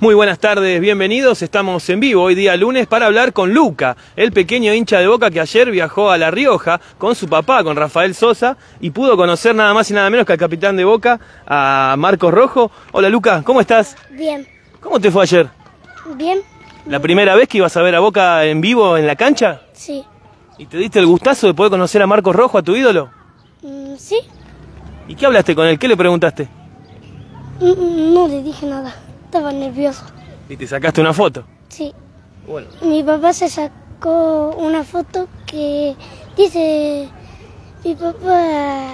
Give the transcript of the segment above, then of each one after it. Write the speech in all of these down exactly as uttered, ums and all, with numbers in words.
Muy buenas tardes, bienvenidos. Estamos en vivo hoy día lunes para hablar con Luca, el pequeño hincha de Boca que ayer viajó a La Rioja con su papá, con Rafael Sosa, y pudo conocer nada más y nada menos que al capitán de Boca, a Marcos Rojo. Hola Luca, ¿cómo estás? Bien. ¿Cómo te fue ayer? Bien. ¿La primera vez que ibas a ver a Boca en vivo en la cancha? Sí. ¿Y te diste el gustazo de poder conocer a Marcos Rojo, a tu ídolo? Mm, sí. ¿Y qué hablaste con él? ¿Qué le preguntaste? Mm, no le dije nada. Estaba nervioso. ¿Y te sacaste una foto? Sí. Bueno. Mi papá se sacó una foto que dice... Mi papá...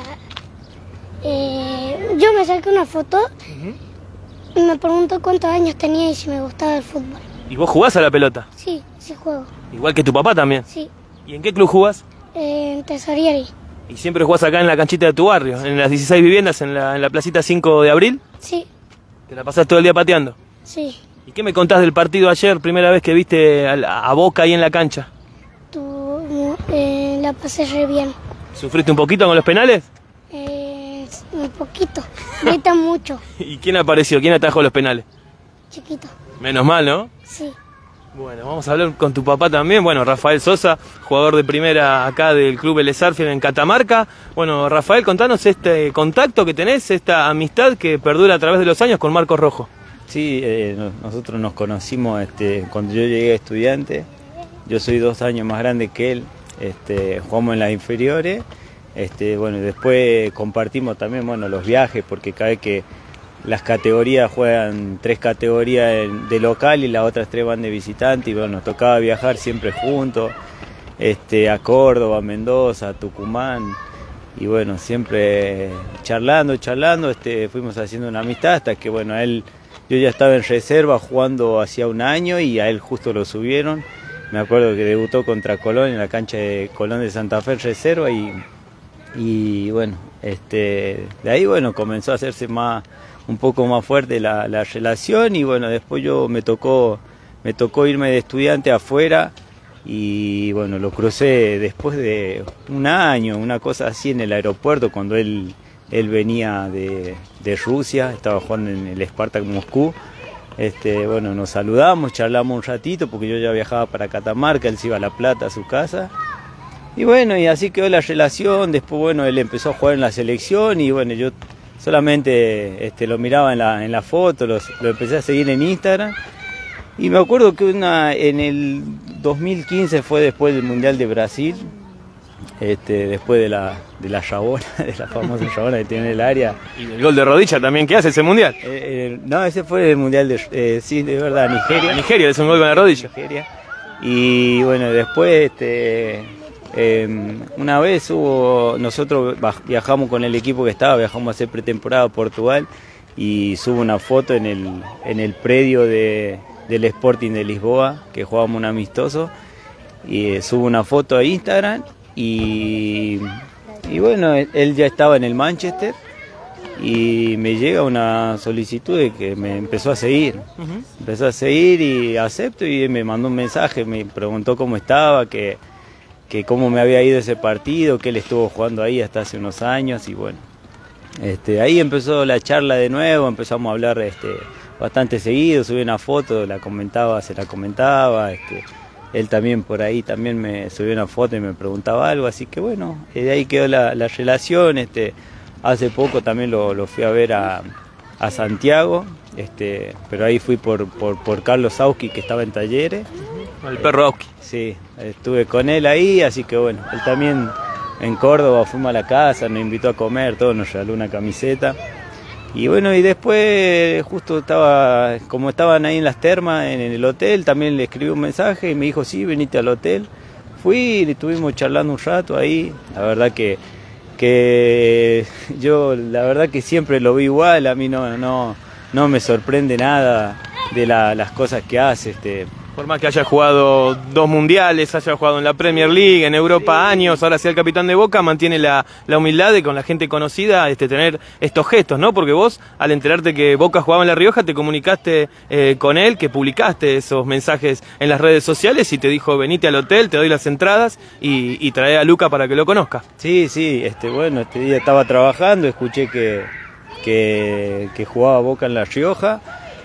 Eh, yo me saqué una foto uh-huh. y me preguntó cuántos años tenía y si me gustaba el fútbol. ¿Y vos jugás a la pelota? Sí, sí juego. ¿Igual que tu papá también? Sí. ¿Y en qué club jugás? Eh, en Tesorieri. ¿Y siempre jugás acá en la canchita de tu barrio, en las dieciséis viviendas, en la, en la placita cinco de abril? Sí. ¿Te la pasás todo el día pateando? Sí. ¿Y qué me contás del partido ayer, primera vez que viste a, a Boca ahí en la cancha? Tu, eh, la pasé re bien. ¿Sufriste un poquito con los penales? Eh, un poquito. Grita mucho. ¿Y quién apareció? ¿Quién atajó los penales? Chiquito. Menos mal, ¿no? Sí. Bueno, vamos a hablar con tu papá también. Bueno, Rafael Sosa, jugador de primera acá del Club Vélez Arfield en Catamarca. Bueno, Rafael, contanos este contacto que tenés, esta amistad que perdura a través de los años con Marcos Rojo. Sí, eh, nosotros nos conocimos este, cuando yo llegué a estudiante. Yo soy dos años más grande que él. Este, jugamos en las inferiores. Este, bueno, después compartimos también bueno, los viajes, porque cada vez que las categorías juegan tres categorías de local y las otras tres van de visitante, y bueno, nos tocaba viajar siempre juntos, este, a Córdoba, a Mendoza, a Tucumán, y bueno, siempre charlando, charlando, este, fuimos haciendo una amistad hasta que bueno, a él, yo ya estaba en reserva jugando hacía un año y a él justo lo subieron. Me acuerdo que debutó contra Colón en la cancha de Colón de Santa Fe en reserva y, y bueno, este, de ahí bueno, comenzó a hacerse más un poco más fuerte la, la relación, y bueno, después yo me tocó me tocó irme de estudiante afuera y bueno, lo crucé después de un año, una cosa así, en el aeropuerto cuando él él venía de, de Rusia, estaba jugando en el Spartak Moscú. Este, bueno, nos saludamos, charlamos un ratito porque yo ya viajaba para Catamarca, él se iba a La Plata a su casa. Y bueno, y así quedó la relación. Después bueno, él empezó a jugar en la selección y bueno, yo solamente este, lo miraba en la, en la foto, los, lo empecé a seguir en Instagram. Y me acuerdo que una, en el dos mil quince fue después del Mundial de Brasil, este, después de la, de la Rabona, de la famosa Rabona que tiene en el área. ¿Y el gol de rodilla también que hace ese Mundial? Eh, eh, no, ese fue el Mundial de, eh, sí, de verdad, Nigeria. Nigeria, es un gol con la rodilla. Nigeria. Y bueno, después... Este, Eh, una vez hubo, nosotros viajamos con el equipo que estaba, viajamos a hacer pretemporada a Portugal y subo una foto en el, en el predio de, del Sporting de Lisboa, que jugábamos un amistoso, y eh, subo una foto a Instagram y, y bueno, él ya estaba en el Manchester y me llega una solicitud de que me empezó a seguir, uh-huh. empezó a seguir y acepto, y me mandó un mensaje, me preguntó cómo estaba, que que cómo me había ido ese partido, que él estuvo jugando ahí hasta hace unos años, y bueno, este, ahí empezó la charla de nuevo, empezamos a hablar este, bastante seguido, subí una foto, la comentaba, se la comentaba, este, él también por ahí también me subió una foto y me preguntaba algo, así que bueno, de ahí quedó la, la relación. Este, hace poco también lo, lo fui a ver a, a Santiago, este, pero ahí fui por, por, por Carlos Auski, que estaba en Talleres. El perro Auski. Sí, estuve con él ahí, así que bueno, él también en Córdoba fuimos a la casa, nos invitó a comer, todo, nos regaló una camiseta. Y bueno, y después justo estaba, como estaban ahí en las termas, en el hotel, también le escribí un mensaje y me dijo, sí, venite al hotel. Fui y estuvimos charlando un rato ahí, la verdad que, que yo, la verdad que siempre lo vi igual, a mí no, no, no me sorprende nada de la, las cosas que hace, este. Por más que haya jugado dos mundiales, haya jugado en la Premier League, en Europa años, ahora sea el capitán de Boca, mantiene la, la humildad de con la gente conocida este, tener estos gestos, ¿no? Porque vos, al enterarte que Boca jugaba en La Rioja, te comunicaste eh, con él, que publicaste esos mensajes en las redes sociales y te dijo, venite al hotel, te doy las entradas y, y trae a Luca para que lo conozca. Sí, sí, este, bueno, este día estaba trabajando, escuché que, que, que jugaba Boca en La Rioja.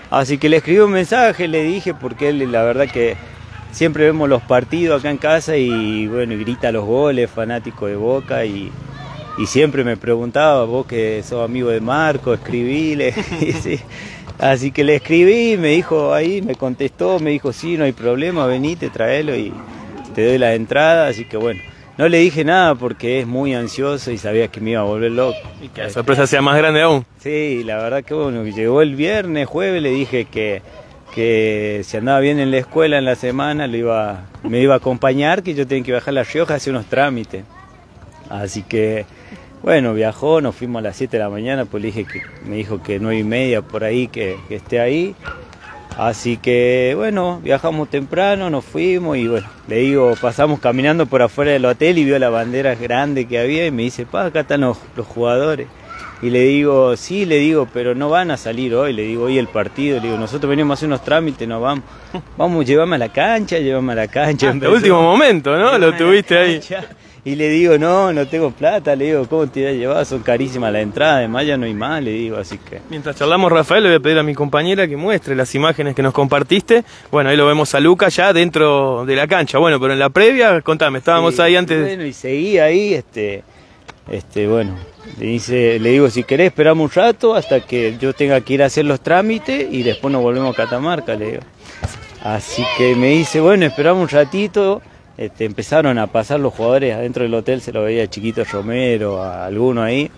Así que le escribí un mensaje, le dije, porque él la verdad que siempre vemos los partidos acá en casa y bueno, y grita los goles, fanático de Boca y, y siempre me preguntaba, vos que sos amigo de Marco, escribile. Sí. Así que le escribí, me dijo ahí, me contestó, me dijo sí, no hay problema, venite, traelo y te doy la entrada, así que bueno. No le dije nada porque es muy ansioso y sabía que me iba a volver loco. Y que la sorpresa sea más grande aún. Sí, la verdad que bueno, llegó el viernes, jueves, le dije que... que si andaba bien en la escuela en la semana lo iba, me iba a acompañar, que yo tenía que viajar a La Rioja a hacer unos trámites. Así que, bueno, viajó, nos fuimos a las siete de la mañana, pues le dije que me dijo que nueve y media por ahí, que, que esté ahí. Así que, bueno, viajamos temprano, nos fuimos y bueno, le digo, pasamos caminando por afuera del hotel y vio la bandera grande que había y me dice, pa, acá están los, los jugadores. Y le digo, sí, le digo, pero no van a salir hoy, le digo, hoy el partido, le digo, nosotros venimos a hacer unos trámites, nos vamos, vamos, llévame a la cancha, llévame a la cancha. Hasta el último momento, ¿no? Lo tuviste ahí. Y le digo, no, no tengo plata, le digo, ¿cómo te voy a llevar? Son carísimas las entradas, además ya no hay más, le digo, así que... Mientras charlamos, Rafael, le voy a pedir a mi compañera que muestre las imágenes que nos compartiste. Bueno, ahí lo vemos a Luca ya dentro de la cancha, bueno, pero en la previa, contame, estábamos sí, ahí antes... Bueno, y seguí ahí, este, este, bueno... Le, dice, le digo, si querés esperamos un rato hasta que yo tenga que ir a hacer los trámites y después nos volvemos a Catamarca, le digo. Así que me dice, bueno, esperamos un ratito. Este, empezaron a pasar los jugadores adentro del hotel, se lo veía a Chiquito Romero, a alguno ahí.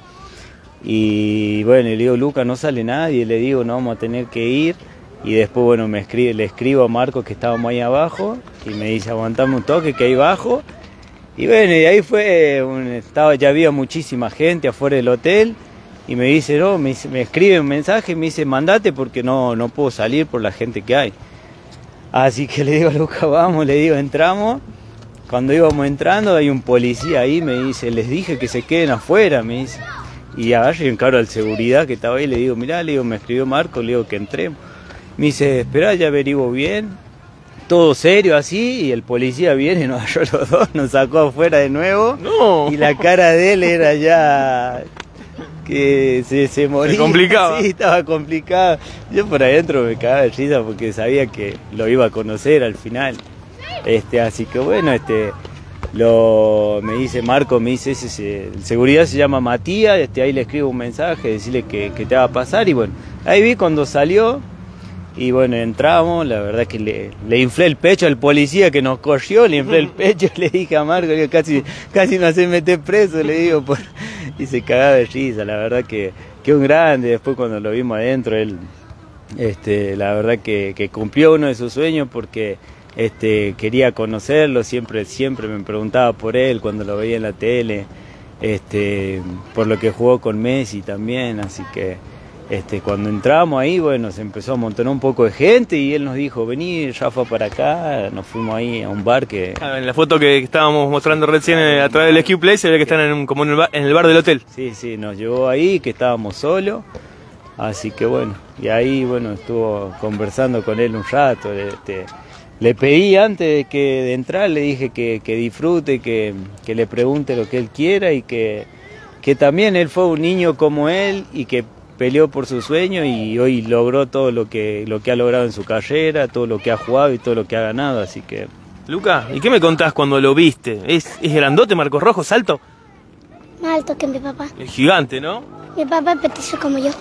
Y bueno, le digo, Luca, no sale nadie, le digo, no vamos a tener que ir. Y después, bueno, me escribe, le escribo a Marcos que estábamos ahí abajo y me dice, aguantame un toque que ahí abajo. Y bueno, y ahí fue, un, estaba, ya había muchísima gente afuera del hotel y me dice, no, me, me escribe un mensaje y me dice, mandate porque no, no puedo salir por la gente que hay. Así que le digo a Luca, vamos, le digo, entramos. Cuando íbamos entrando hay un policía ahí, me dice, les dije que se queden afuera, me dice. Y agarro y encaro al seguridad que estaba ahí, le digo, mirá, le digo, me escribió Marco, le digo que entremos. Me dice, esperá, ya averiguo bien. Todo serio así, y el policía viene, nos agarró los dos, nos sacó afuera de nuevo. No. Y la cara de él era ya que se, se moría. Se complicaba. Sí, estaba complicado. Yo por adentro me cagaba de risa porque sabía que lo iba a conocer al final. Este, así que bueno, este, lo, me dice Marco, me dice, ese, ese, el seguridad se llama Matías, este, ahí le escribo un mensaje, decirle que, que te va a pasar, y bueno, ahí vi cuando salió. Y bueno, entramos, la verdad que le, le inflé el pecho al policía que nos corrió, le inflé el pecho, le dije a Marco, digo, casi, casi no se mete preso, le digo, por... y se cagaba de risa, la verdad que, que un grande, después cuando lo vimos adentro, él, este, la verdad que, que cumplió uno de sus sueños porque este, quería conocerlo, siempre, siempre me preguntaba por él cuando lo veía en la tele, este, por lo que jugó con Messi también, así que... Este, cuando entramos ahí, bueno, se empezó a amontonar un poco de gente y él nos dijo, vení, Rafa, para acá. Nos fuimos ahí a un bar que... Ah, en la foto que estábamos mostrando recién a través del Q Play se ve que están en, como en el, bar, en el bar del hotel. Sí, sí, nos llevó ahí, que estábamos solos. Así que bueno, y ahí, bueno, estuvo conversando con él un rato. Este, le pedí antes de, que, de entrar, le dije que, que disfrute, que, que le pregunte lo que él quiera y que, que también él fue un niño como él y que peleó por su sueño y hoy logró todo lo que, lo que ha logrado en su carrera, todo lo que ha jugado y todo lo que ha ganado, así que... Luca, ¿y qué me contás cuando lo viste? ¿Es, es grandote, Marcos Rojo, salto? Más alto que mi papá. Es gigante, ¿no? Mi papá es petizo como yo.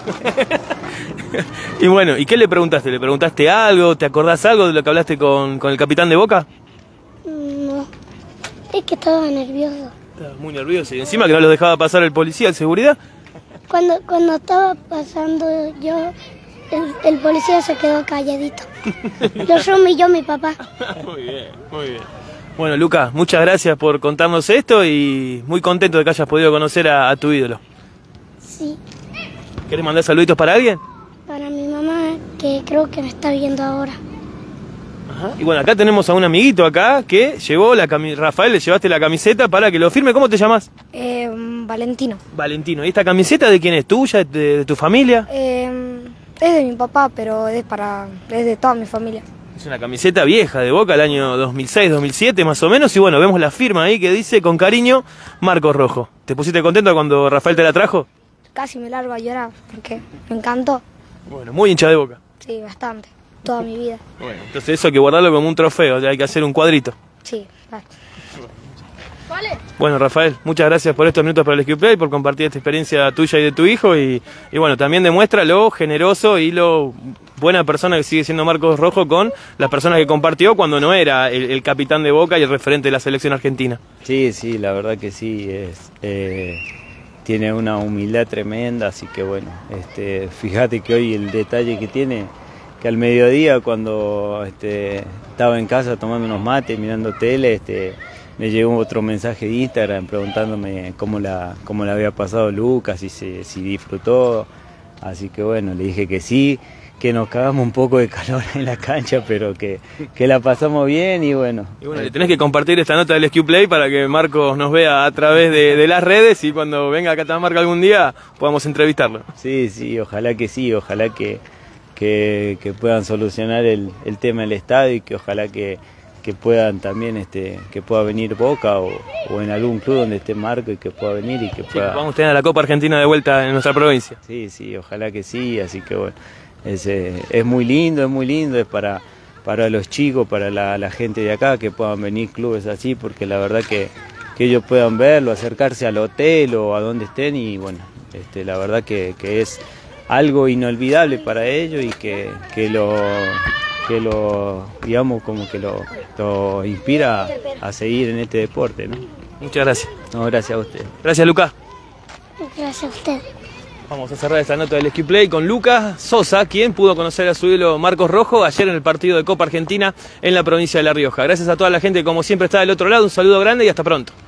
Y bueno, ¿y qué le preguntaste? ¿Le preguntaste algo? ¿Te acordás algo de lo que hablaste con, con el capitán de Boca? No, es que estaba nervioso. Estaba muy nervioso y encima que no los dejaba pasar el policía, el seguridad. Cuando, cuando estaba pasando yo, el, el policía se quedó calladito. Lo humilló mi papá. Muy bien, muy bien. Bueno, Luca, muchas gracias por contarnos esto y muy contento de que hayas podido conocer a, a tu ídolo. Sí. ¿Querés mandar saluditos para alguien? Para mi mamá, que creo que me está viendo ahora. Ajá. Y bueno, acá tenemos a un amiguito acá que llevó la camiseta. Rafael, le llevaste la camiseta para que lo firme. ¿Cómo te llamas? Eh, Valentino. Valentino. ¿Y esta camiseta de quién es? ¿Tuya? ¿De, de tu familia? Eh, es de mi papá, pero es, para, es de toda mi familia. Es una camiseta vieja de Boca, el año dos mil seis, dos mil siete más o menos. Y bueno, vemos la firma ahí que dice con cariño Marcos Rojo. ¿Te pusiste contento cuando Rafael te la trajo? Casi me largo a llorar porque me encantó. Bueno, muy hincha de Boca. Sí. Sí, bastante. Toda mi vida. Bueno, entonces eso hay que guardarlo como un trofeo, hay que hacer un cuadrito. Sí, basta. Bueno, Rafael, muchas gracias por estos minutos para el S Q Play, por compartir esta experiencia tuya y de tu hijo y, y bueno, también demuestra lo generoso y lo buena persona que sigue siendo Marcos Rojo con las personas que compartió cuando no era el, el capitán de Boca y el referente de la selección argentina. Sí, sí, la verdad que sí, es, eh, tiene una humildad tremenda, así que bueno, este, fíjate que hoy el detalle que tiene, que al mediodía cuando este, estaba en casa tomando unos mates, mirando tele, este, me llegó otro mensaje de Instagram preguntándome cómo la, cómo la había pasado Lucas, si, se, si disfrutó, así que bueno, le dije que sí, que nos cagamos un poco de calor en la cancha, pero que, que la pasamos bien y bueno. Y bueno, le tenés que compartir esta nota del S Q Play para que Marcos nos vea a través de, de las redes y cuando venga a Catamarca algún día podamos entrevistarlo. Sí, sí, ojalá que sí, ojalá que, que, que puedan solucionar el, el tema del estadio y que ojalá que que puedan también, este, que pueda venir Boca o, o en algún club donde esté Marco y que pueda venir y que pueda... Sí, vamos a tener a la Copa Argentina de vuelta en nuestra provincia. Sí, sí, ojalá que sí, así que bueno, es, eh, es muy lindo, es muy lindo, es para, para los chicos, para la, la gente de acá, que puedan venir clubes así, porque la verdad que, que ellos puedan verlo, acercarse al hotel o a donde estén y bueno, este, la verdad que, que es algo inolvidable para ellos y que, que lo... que lo, digamos, como que lo, lo inspira a seguir en este deporte, ¿no? Muchas gracias. No, gracias a usted. Gracias, Lucas. Gracias a usted. Vamos a cerrar esta nota del S Q Play con Lucas Sosa, quien pudo conocer a su ídolo Marcos Rojo ayer en el partido de Copa Argentina en la provincia de La Rioja. Gracias a toda la gente que como siempre está del otro lado, un saludo grande y hasta pronto.